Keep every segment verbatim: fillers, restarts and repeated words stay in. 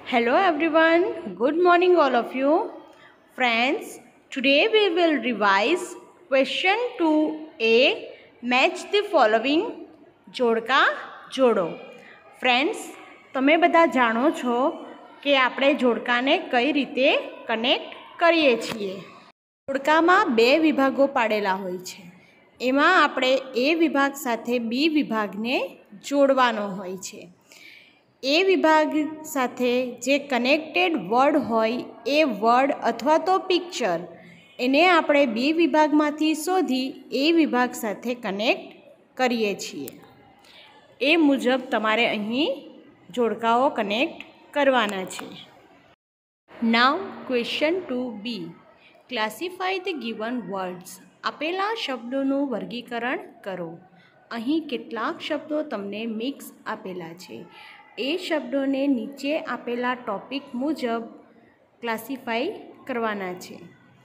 Hello everyone, good morning all of you. Friends, today we will revise question two A. Match the following. જોડકા જોડો. Friends, તમે બધા જાણો છો કે આપણે જોડકાને કઈ રીતે કનેક્ટ કરીએ છીએ. જોડકામાં બે વિભાગો પાડેલા હોય છે. એમાં આપણે એ વિભાગ સાથે બી વિભાગને જોડવાનો હોય છે. એ વિભાગ સાથે જે કનેક્ટેડ વર્ડ હોય એ વર્ડ અથવા તો પિક્ચર એને આપણે બી વિભાગમાંથી શોધી એ વિભાગ સાથે કનેક્ટ કરીએ છીએ. એ મુજબ તમારે અહીં જોડકાઓ કનેક્ટ કરવાના છે. Now question two B. Classify the given words. આપેલા શબ્દોનું વર્ગીકરણ કરો. અહીં કેટલાક શબ્દો તમને મિક્સ આપેલા છે. એ શબ્દોને નીચે આપેલા ટોપિક મુજબ ક્લાસિફાઈ કરવાના છે.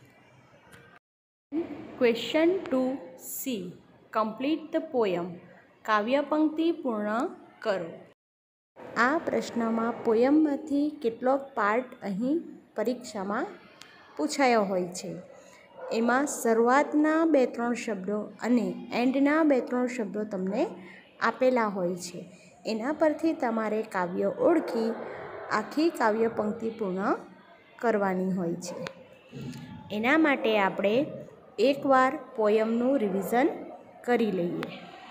Question two C. Complete the poem. કાવ્ય પંક્તિ પૂર્ણ કરો. આ પ્રશ્નમાં પોયમમાંથી કેટલોક પાર્ટ અહીં પરીક્ષામાં પૂછાયો હોય છે. એમાં શરૂઆતના બે ત્રણ શબ્દો અને એન્ડના બે ત્રણ શબ્દો તમને આપેલા હોય છે. એના પરથી તમારે કાવ્ય ઓળખી આખી કાવ્ય પંક્તિ પૂર્ણ કરવાની હોય છે. એના માટે આપણે એકવાર પોયમનું રિવિઝન કરી લઈએ.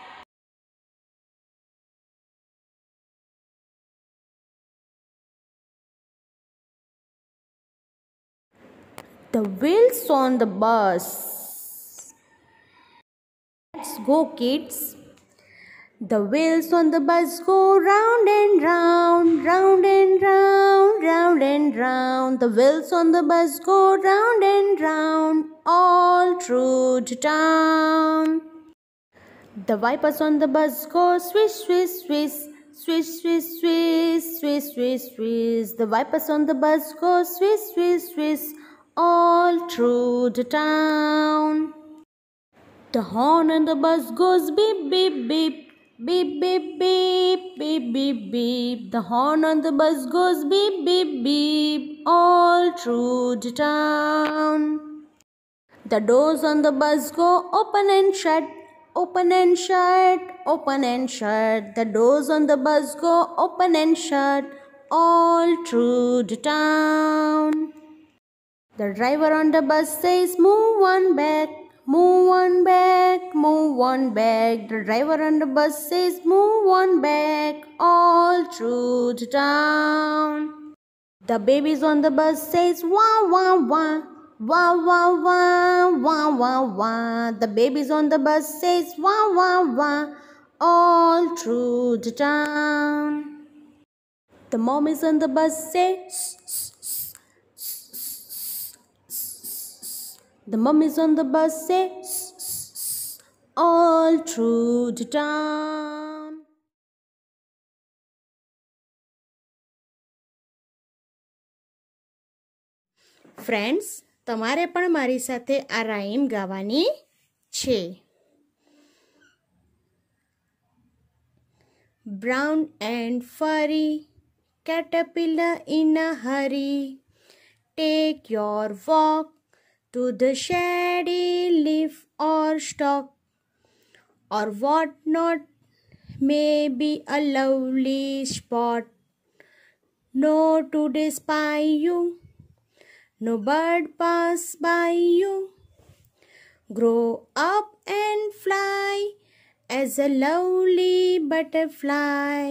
The wheels on the bus. Let's go, kids. The wheels on the bus go round and round, round and round, round and round. The wheels on the bus go round and round, all through the town. The wipers on the bus go swish, swish, swish, swish, swish, swish, swish, swish, swish. The wipers on the bus go swish, swish, swish, all through the town. The horn on the bus goes beep, beep, beep, beep, beep, beep, beep, beep, beep. The horn on the bus goes beep, beep, beep, all through the town. The doors on the bus go open and shut, open and shut, open and shut. The doors on the bus go open and shut, all through the town. The driver on the bus says, move one back, move one back, move one back. The driver on the bus says, move one back, all through the town. The babies on the bus says, wah, wah, wah, wah, wah, wah, wah, wah, wah. The babies on the bus says, wah, wah, wah, all through the town. The mommies on the bus say, shh, shh, the mummies on the bus say, shh, shh, shh, all through the town. Friends, તમારે પણ મારી સાથે આ rhyme ગાવાની છે. Brown and furry, caterpillar in a hurry, take your walk to the shady leaf or stalk, or what not may be a lovely spot. No today spy you, no bird pass by you. Grow up and fly as a lovely butterfly.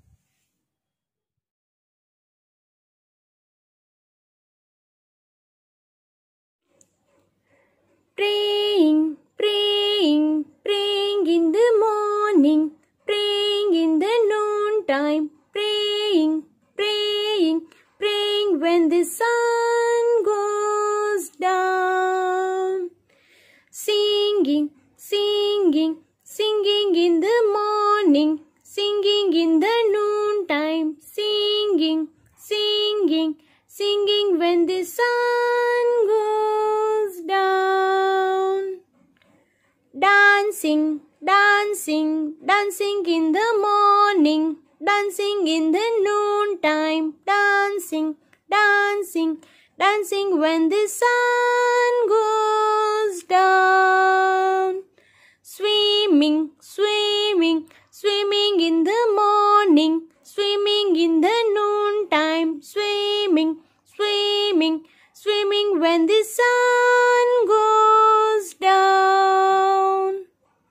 Praying, praying, praying in the morning, praying in the noontime, praying, praying, praying when the sun goes down. Singing, singing, singing in the morning, singing in the noontime, singing, singing, singing when the sun goes down. Dancing, dancing, dancing in the morning, dancing in the noontime, dancing. dancing, dancing, dancing when the sun goes down. Swimming, swimming, swimming in the morning, swimming in the noontime, swimming, swimming, swimming when the sun goes down.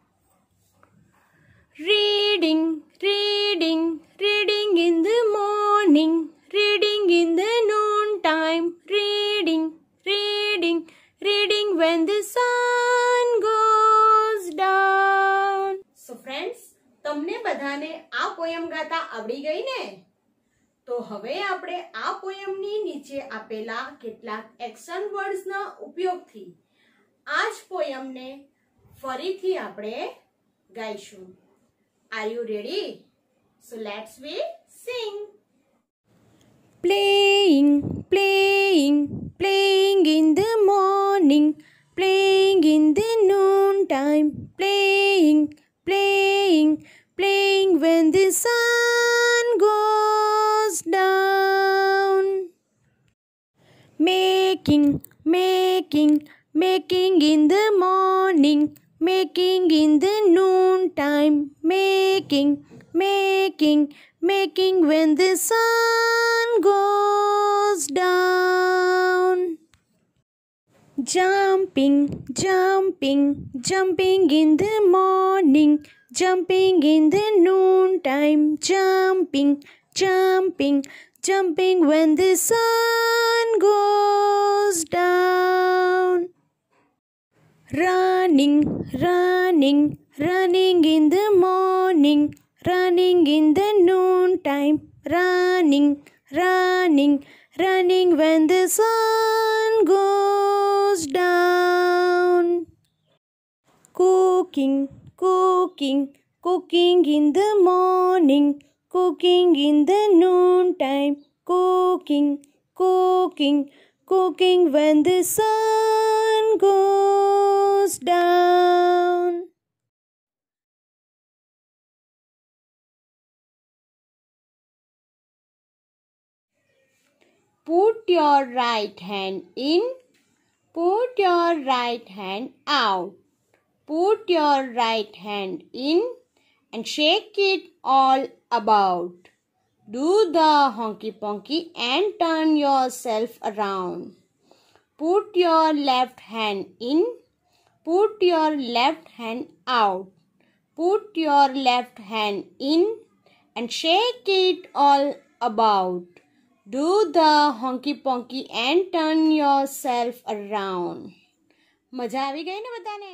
Reading, reading, reading in the morning, reading in the noontime, reading, reading, reading when the sun goes down. So friends, તમને બધાને આ poem ગાતા આવડી ગઈ ને? તો હવે આપણે આ પોયમની નીચે આપેલા કેટલાક એક્શન વર્ડ્સના ઉપયોગથી આ જ પોયમને ફરીથી આપણે ગાઈશું. Are you ready? So let's we sing. Playing, playing, playing in the morning, playing in the noontime, playing, playing, playing when the sun goes down. Making, making, making in the morning, making in the noontime, making, making, making when the sun goes down. Jumping, jumping, jumping in the morning, jumping in the noontime, jumping, jumping, jumping when the sun goes down. Running, running, running in the morning, running in the noontime, running, running, running when the sun goes down. Cooking, cooking, cooking in the morning, cooking in the noontime, cooking, cooking, cooking when the sun goes down. Put your right hand in, put your right hand out. Put your right hand in and shake it all about. Do the honky ponky and turn yourself around. Put your left hand in, put your left hand out. Put your left hand in and shake it all about. Do the honky ponky and turn yourself around. મજા આવી ગઈ ને બધાને?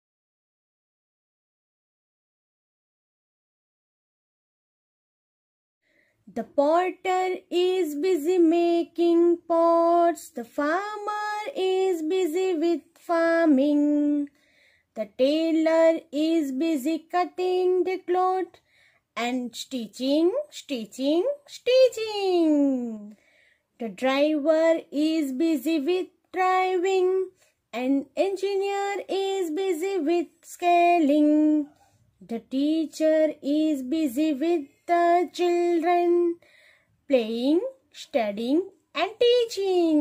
The potter is busy making pots. The farmer is busy with farming. The tailor is busy cutting the cloth and stitching, stitching, stitching. The driver is busy with driving and engineer is busy with scaling. The teacher is busy with the children, playing, studying and teaching.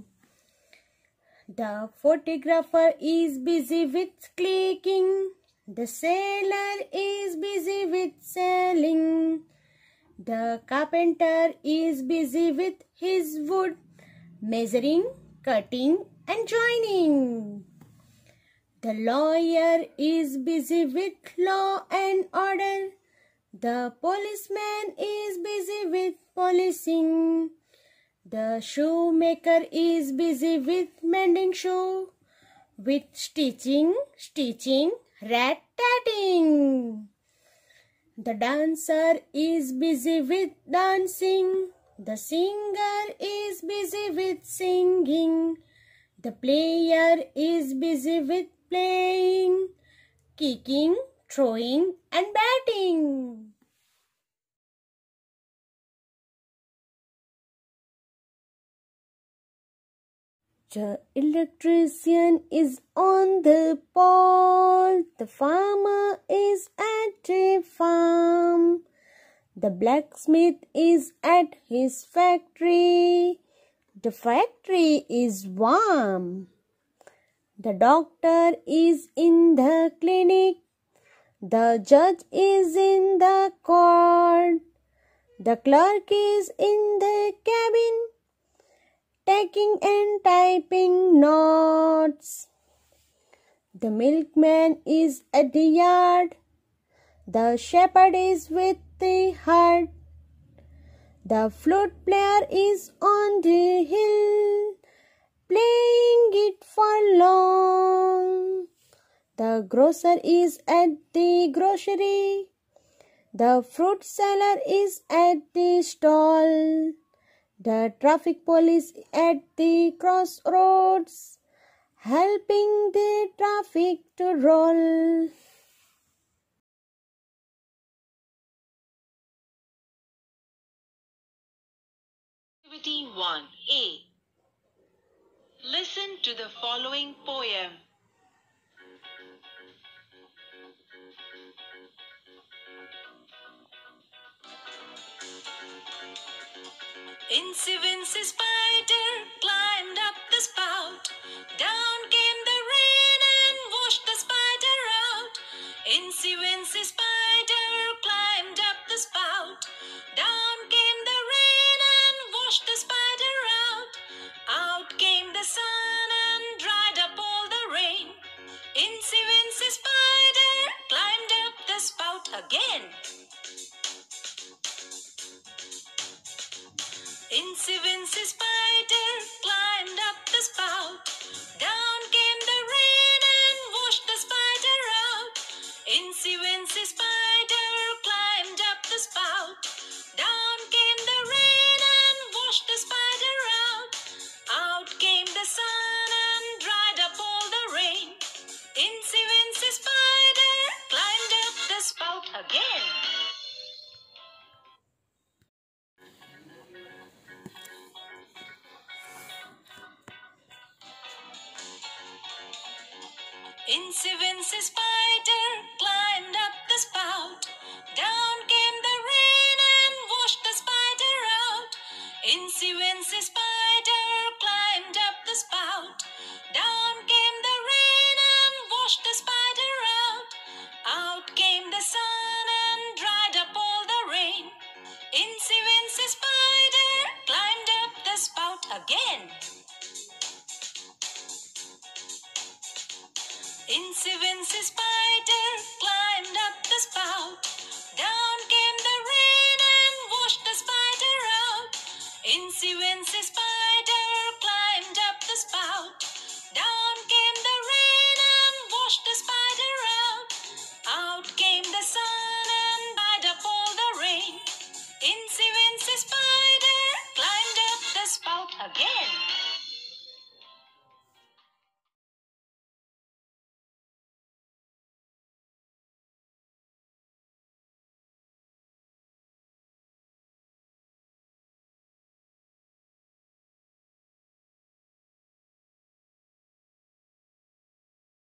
The photographer is busy with clicking. The sailor is busy with sailing. The carpenter is busy with his wood, measuring, cutting and joining. The lawyer is busy with law and order. The policeman is busy with policing. The shoemaker is busy with mending shoe, with stitching, stitching, rat-tatting. The dancer is busy with dancing. The singer is busy with singing. The player is busy with playing, kicking, throwing and batting. The electrician is on the pole. The farmer is at a farm. The blacksmith is at his factory. The factory is warm. The doctor is in the clinic. The judge is in the court. The clerk is in the cabin, taking and typing notes. The milkman is at the yard. The shepherd is with the herd. The flute player is on the hill, playing it for long. The grocer is at the grocery. The fruit seller is at the stall. The traffic police at the crossroads, helping the traffic to roll. Activity one A. Listen to the following poem. Incy Wincy Spider climbed up the spout. Down came the rain and washed the spider out. Incy Wincy Spider climbed up the spout. Down came the rain and washed the spider out. Out came the sun and dried up all the rain. Incy Wincy Spider climbed up the spout again. Incy Wincy Spider climbed up the spout. Down came the rain and washed the spider out. Incy Wincy Spider climbed up the spout. Down came the rain and washed the spider out. Out came the sun and dried up all the rain. Incy Wincy Spider climbed up the spout again. Incy Wincy Spider climbed up the spout. Down came the rain and washed the spider out. Incy Wincy Spider climbed up the spout. Down came the rain and washed the spider out. Out came the sun and dried up all the rain. Incy Wincy Spider climbed up the spout again. Incy Wincy Spider climbed up the spout. Down came the rain and washed the spider out. Incy Wincy Spider climbed up the spout. Down came the rain and washed the spider out. Out came the sun and dried up all the rain. Incy Wincy Spider climbed up the spout again.